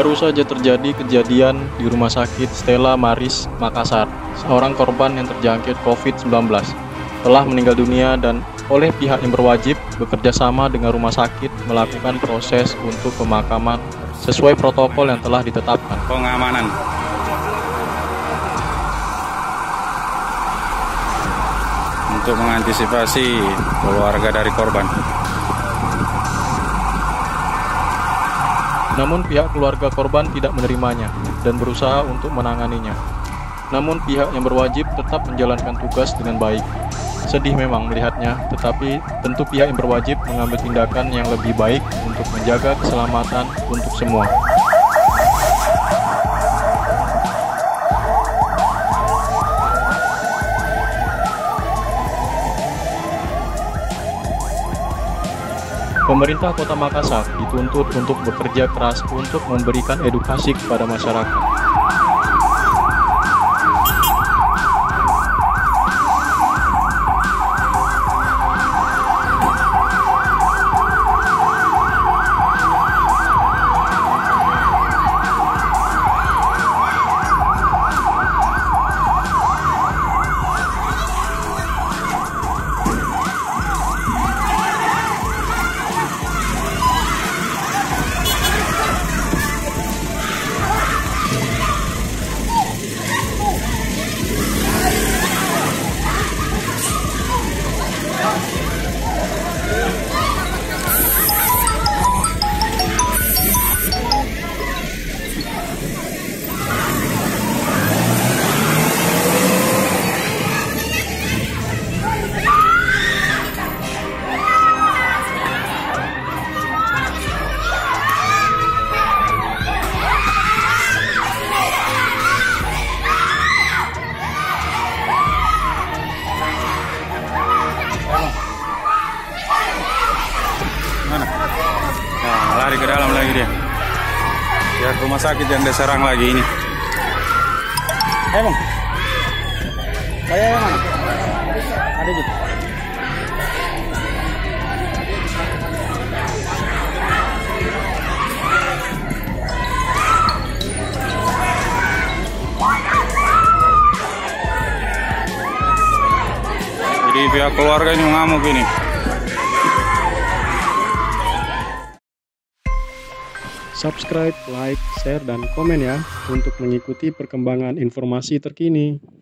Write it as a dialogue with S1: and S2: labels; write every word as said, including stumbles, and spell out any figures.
S1: Baru saja terjadi kejadian di Rumah Sakit Stella Maris, Makassar. Seorang korban yang terjangkit covid sembilan belas telah meninggal dunia dan oleh pihak yang berwajib bekerja sama dengan rumah sakit melakukan proses untuk pemakaman sesuai protokol yang telah ditetapkan.
S2: Pengamanan untuk mengantisipasi keluarga dari korban.
S1: Namun pihak keluarga korban tidak menerimanya dan berusaha untuk menanganinya. Namun pihak yang berwajib tetap menjalankan tugas dengan baik. Sedih memang melihatnya, tetapi tentu pihak yang berwajib mengambil tindakan yang lebih baik untuk menjaga keselamatan untuk semua. Pemerintah Kota Makassar dituntut untuk bekerja keras untuk memberikan edukasi kepada masyarakat.
S2: Nah, lari ke dalam lagi dia. Pihak rumah sakit yang diserang lagi ini. Eh bang, saya yang mana? Ada gitu. Jadi pihak keluarga ini mengamuk ini.
S1: Subscribe, like, share, dan komen ya untuk mengikuti perkembangan informasi terkini.